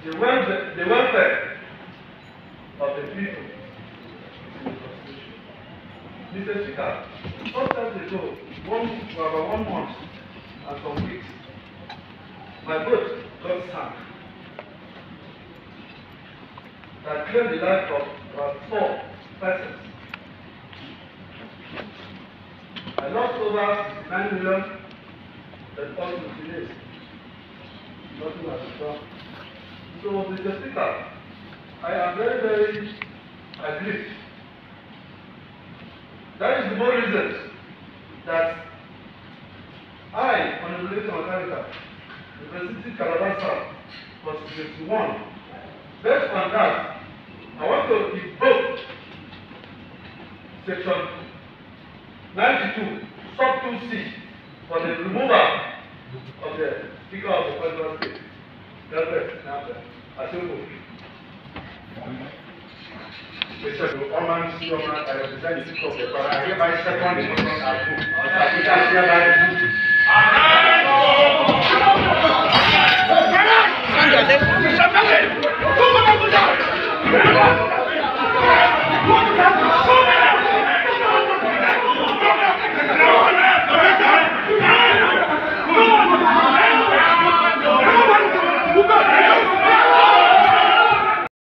the welfare of the people in the Constitution. Mr. Speaker, sometimes ago, about 1 month and some weeks, my boat got sunk that claimed the life of about 4 persons. I lost over 69 million that cost me today. Nothing has been done. So, Mr. Speaker, I am very, very aggrieved. That is the more reason that I, on the relation of America, representing Calabar South, constituency 1, based on that, I want to invoke section 92, sub 2C, for the removal of the Speaker of the Federal State. Mr. Oman, I represent the Speaker of the Federal. I hereby second the motion approved.